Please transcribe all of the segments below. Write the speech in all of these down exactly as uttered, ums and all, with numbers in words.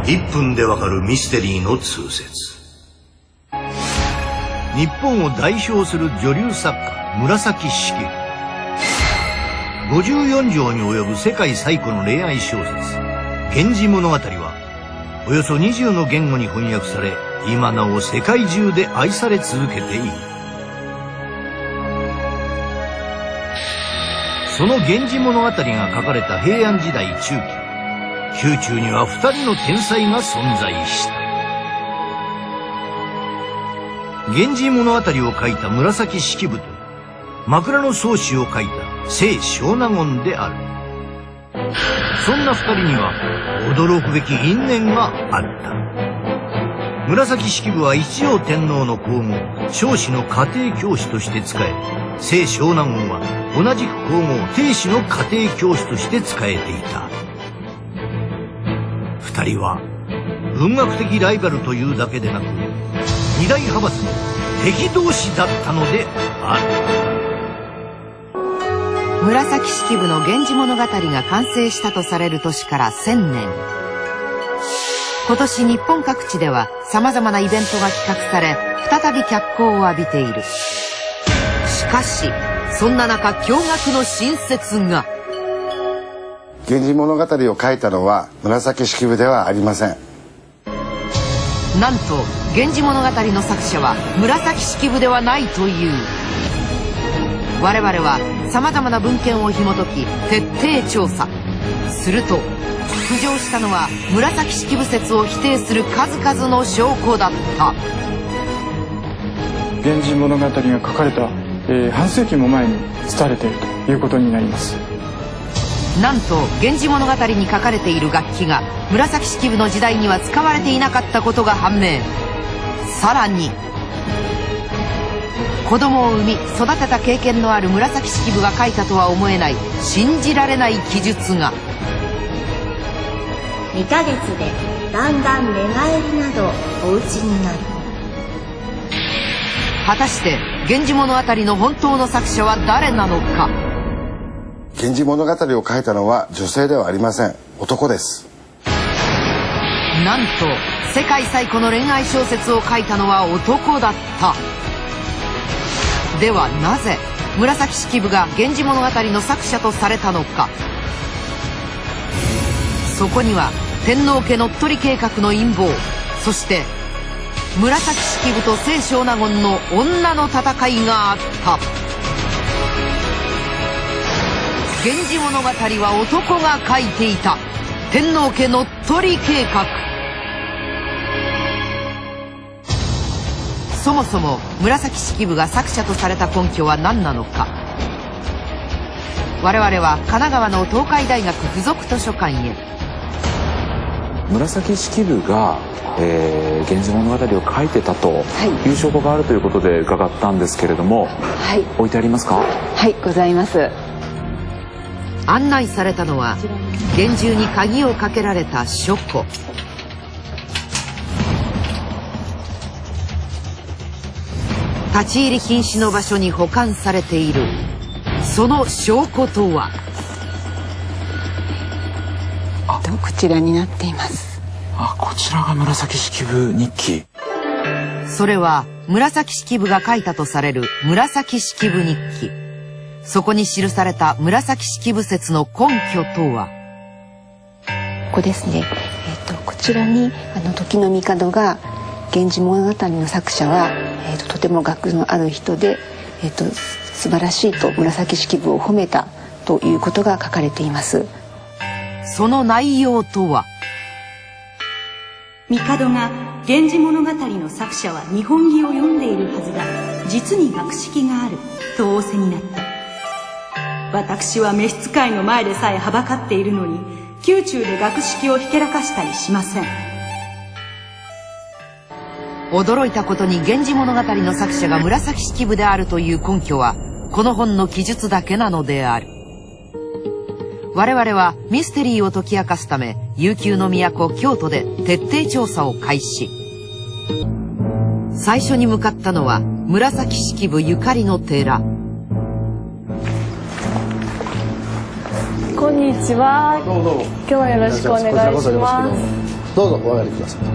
いっぷんでわかるミステリーの通説。日本を代表する女流作家紫式部。ごじゅうよん条に及ぶ世界最古の恋愛小説「源氏物語」はおよそにじゅうの言語に翻訳され、今なお世界中で愛され続けている。その「源氏物語」が書かれた平安時代中期、宮中にはふたりの天才が存在した。「源氏物語」を書いた紫式部と枕草子を書いた清少納言である。そんな二人には驚くべき因縁があった。紫式部は一条天皇の皇后彰子の家庭教師として仕え、清少納言は同じく皇后定子の家庭教師として仕えていた。二人は文学的ライバルというだけでなく、二大派閥の敵同士だったのである。 紫式部の「源氏物語」が完成したとされる年からせんねん。今年日本各地ではさまざまなイベントが企画され、再び脚光を浴びている。しかしそんな中、驚愕の新説が。 源氏物語を書いたのは紫式部ではありません。 なんと「源氏物語」の作者は紫式部ではないという。我々はさまざまな文献を紐解き徹底調査すると、浮上したのは紫式部説を否定する数々の証拠だった。 「源氏物語」が書かれた、えー、半世紀も前に伝われているということになります。 なんと「源氏物語」に書かれている楽器が紫式部の時代には使われていなかったことが判明。さらに子供を産み育てた経験のある紫式部が書いたとは思えない信じられない記述が。 にかげつでだんだん寝返りなどお打ちになる。 果たして「源氏物語」の本当の作者は誰なのか。 「源氏物語」を書いたのは女性ではありません。男です。 なんと世界最古の恋愛小説を書いたのは男だった。ではなぜ紫式部が「源氏物語」の作者とされたのか。そこには天皇家乗っ取り計画の陰謀、そして紫式部と清少納言の女の戦いがあった。「源氏物語」は男が書いていた。天皇家乗っ取り計画。そもそも紫式部が作者とされた根拠は何なのか。我々は神奈川の東海大学附属図書館へ。 紫式部が、えー、源氏物語を書いてたという証拠があるということで伺ったんですけれども、はい、置いてありますか？ はい、ございます。 案内されたのは厳重に鍵をかけられた書庫。立ち入り禁止の場所に保管されている。その証拠とは。 こちらになっています。 あ、こちらが紫式部日記。 それは紫式部が書いたとされる紫式部日記。そこに記された紫式部説の根拠とは。 ここですね。えー、とこちらにあの時の帝が「源氏物語」の作者は、えー、ととても学のある人で、えー、と素晴らしいと紫式部を褒めたということが書かれています。 その内容とは。 帝が「源氏物語」の作者は日本義を読んでいるはずが、実に学識があると仰せになった。私は召使いの前でさえはばかっているのに、宮中で学識をひけらかしたりしません。 驚いたことに「源氏物語」の作者が紫式部であるという根拠はこの本の記述だけなのである。我々はミステリーを解き明かすため悠久の都京都で徹底調査を開始。最初に向かったのは紫式部ゆかりの寺。 こんにちは。どうもどうも。今日はよろしくお願いします。 どうぞお上がりください。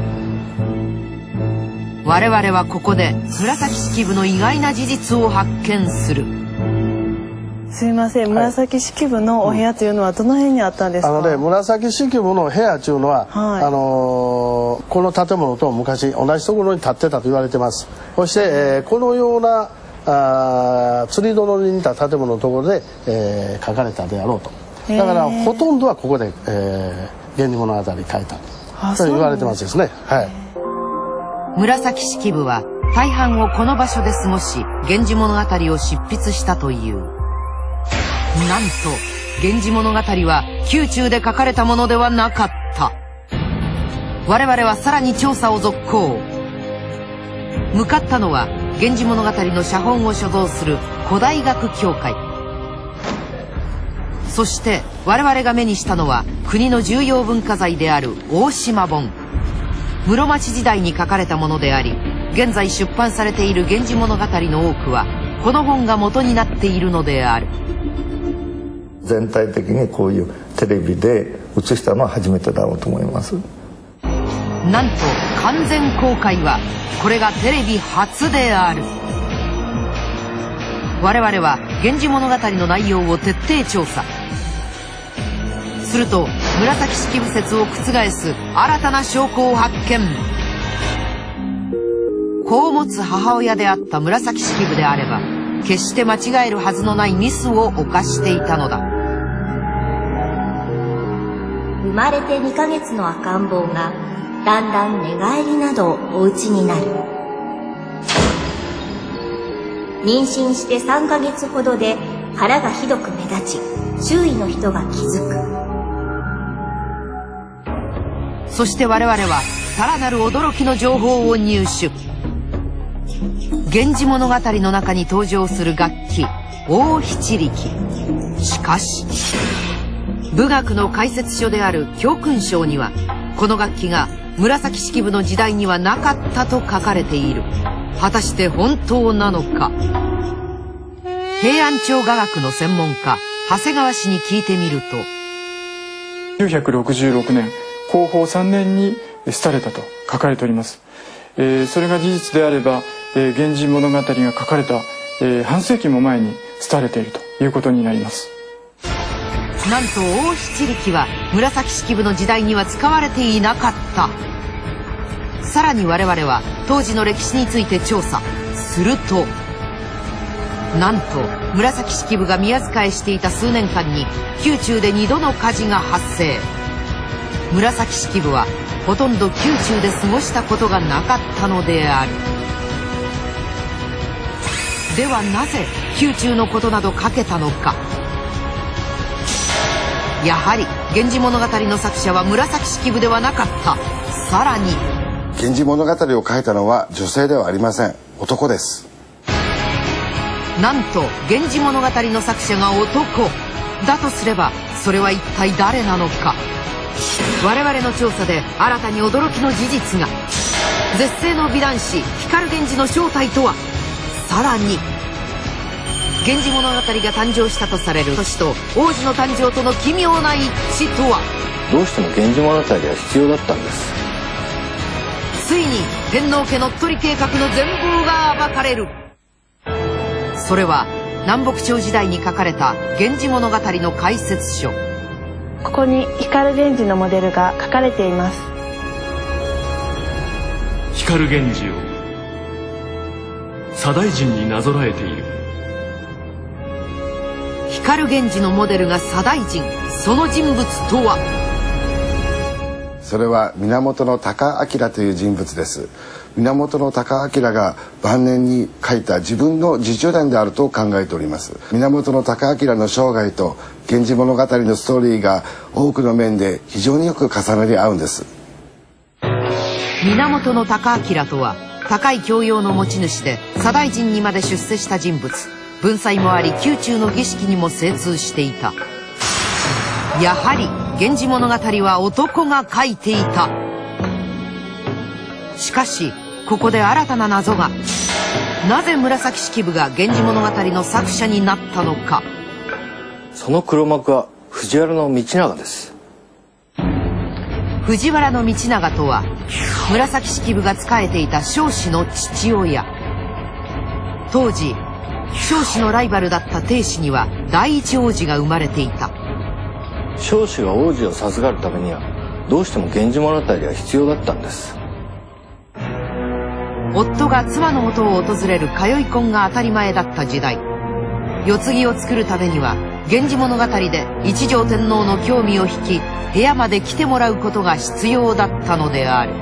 我々はここで紫式部の意外な事実を発見する。 すいません、紫式部のお部屋というのはどの辺にあったんですか？ あのね、紫式部の部屋というのは、はい、あのー、この建物と昔同じところに建ってたと言われてます。そして、えー、このようなあ釣り殿に似た建物のところで、えー、書かれたであろうと。だからほとんどはここで「えー、源氏物語」書いたと言われてますですね。はい、 紫式部は大半をこの場所で過ごし「源氏物語」を執筆したという。なんと「源氏物語」は宮中で書かれたものではなかった。我々はさらに調査を続行。向かったのは「源氏物語」の写本を所蔵する古代学協会。そして我々が目にしたのは国の重要文化財である大島本。室町時代に書かれたものであり、現在出版されている「源氏物語」の多くはこの本が元になっているのである。 全体的にこういうテレビで映したのは初めてだろうと思います。 なんと完全公開はこれがテレビ初である。我々は「源氏物語」の内容を徹底調査。すると紫式部説を覆す新たな証拠を発見。子を持つ母親であった紫式部であれば決して間違えるはずのないミスを犯していたのだ。 生まれてにかげつの赤ん坊がだんだん寝返りなどお打ちになる。妊娠してさんかげつほどで腹がひどく目立ち、周囲の人が気づく。 そして我々はさらなる驚きの情報を入手。源氏物語の中に登場する楽器大篳力。しかし武学の解説書である教訓書にはこの楽器が紫式部の時代にはなかったと書かれている。果たして本当なのか。平安朝雅楽の専門家長谷川氏に聞いてみると、 きゅうひゃくろくじゅうろくねん弘法さんねんに廃れたと書かれております。えー、それが事実であれば「えー、源氏物語」が書かれた、えー、半世紀も前に廃れているということになります。 なんと大篳力は紫式部の時代には使われていなかった。さらに我々は当時の歴史について調査すると、なんと紫式部が宮仕えしていた数年間に宮中でにどの火事が発生。紫式部はほとんど宮中で過ごしたことがなかったのである。ではなぜ宮中のことなど書けたのか。やはり「源氏物語」の作者は紫式部ではなかった。さらに 「源氏物語」を書いたのは女性ではありません。男です。 なんと「源氏物語」の作者が男だとすれば、それは一体誰なのか。我々の調査で新たに驚きの事実が。絶世の美男子光源氏の正体とは。さらに「源氏物語」が誕生したとされる年と王子の誕生との奇妙な一致とは。 どうしても「源氏物語」は必要だったんです。 ついに天皇家乗っ取り計画の全貌が暴かれる。それは南北朝時代に書かれた「源氏物語」の解説書。 ここに光源氏のモデルが書かれています。 光源氏を左大臣になぞらえている。 光源氏のモデルが左大臣。その人物とは。 それは源孝明という人物です。源孝明が晩年に書いた自分の自叙伝であると考えております。源孝明の生涯と「源氏物語」のストーリーが多くの面で非常によく重なり合うんです。 源孝明とは高い教養の持ち主で左大臣にまで出世した人物。文才もあり宮中の儀式にも精通していた。やはり「源氏物語」は男が書いていた。しかしここで新たな謎が。なぜ紫式部が「源氏物語」の作者になったのか。 その黒幕は藤原道長です。 藤原道長とは紫式部が仕えていた彰子の父親。当時彰子のライバルだった定子には第一王子が生まれていた。 彰子が王子を授かるためにはどうしても源氏物語が必要だったんです。 夫が妻の元を訪れる通い婚が当たり前だった時代、世継ぎを作るためには「源氏物語」で一条天皇の興味を引き部屋まで来てもらうことが必要だったのである。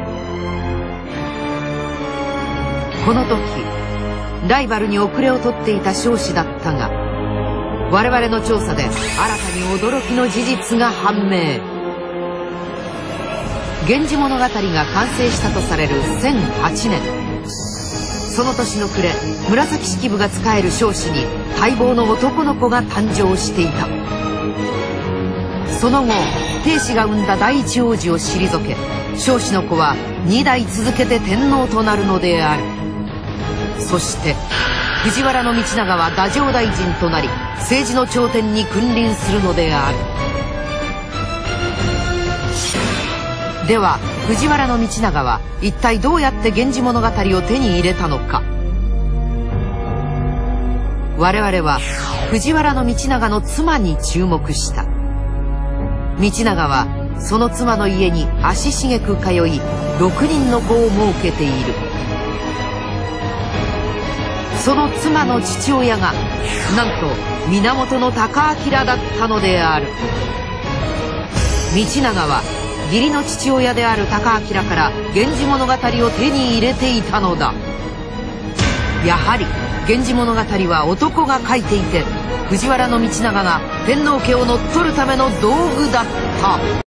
この時ライバルに遅れを取っていた彰子だったが、我々の調査で新たに驚きの事実が判明。「源氏物語」が完成したとされるせんはちねん、その年の暮れ、紫式部が仕える彰子に待望の男の子が誕生していた。その後定子が生んだ第一王子を退け、彰子の子はに代続けて天皇となるのである。そして藤原道長は太政大臣となり政治の頂点に君臨するのである。では藤原道長は一体どうやって「源氏物語」を手に入れたのか。我々は藤原道長の妻に注目した。道長はその妻の家に足しげく通いろくにんの子を設けている。その妻の父親がなんと源孝明だったのである。道長は義理の父親である孝明から「源氏物語」を手に入れていたのだ。やはり「源氏物語」は男が書いていて、藤原道長が天皇家を乗っ取るための道具だった。